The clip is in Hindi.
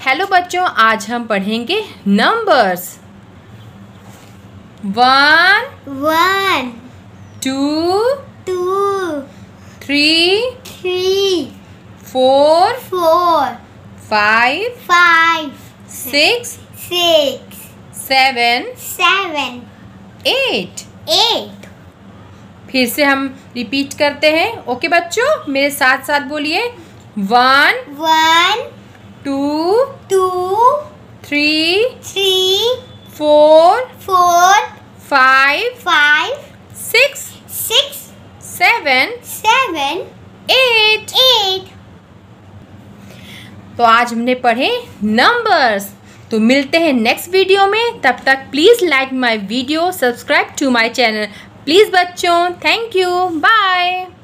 हेलो बच्चों, आज हम पढ़ेंगे नंबर्स। 1 1 2 2 3 3 4 4 5 5 6 6 7 7 8। 8 फिर से हम रिपीट करते हैं। ओके बच्चों, मेरे साथ साथ बोलिए। 1 1 2 2 3 3 4 4 5 5 6 6 7 7 8। 8। तो आज हमने पढ़े नंबर्स। तो मिलते हैं नेक्स्ट वीडियो में। तब तक please like my video, subscribe to my channel please बच्चों। Thank you, bye.